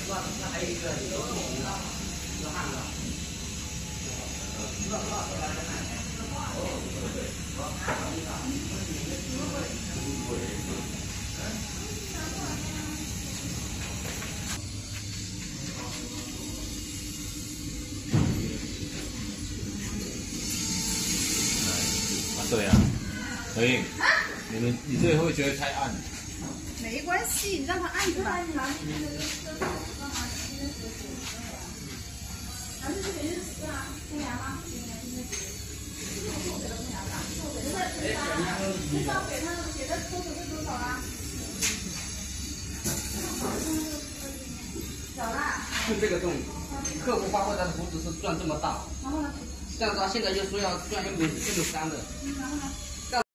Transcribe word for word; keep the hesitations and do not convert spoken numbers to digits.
那那还有一个有个不红的，是汉的。那那回来再看。哦，对对。啊，对啊，何颖，你们你这个会不会觉得太暗？ 没关系，你让它暗着吧。反正这边是啊，天凉吗？知道给他给他多少就多少啊？小啦。 就这个洞，客户发货他的胡子是钻这么大， 然后呢？ 这样子他现在就说要钻一根一根三的。 然后呢？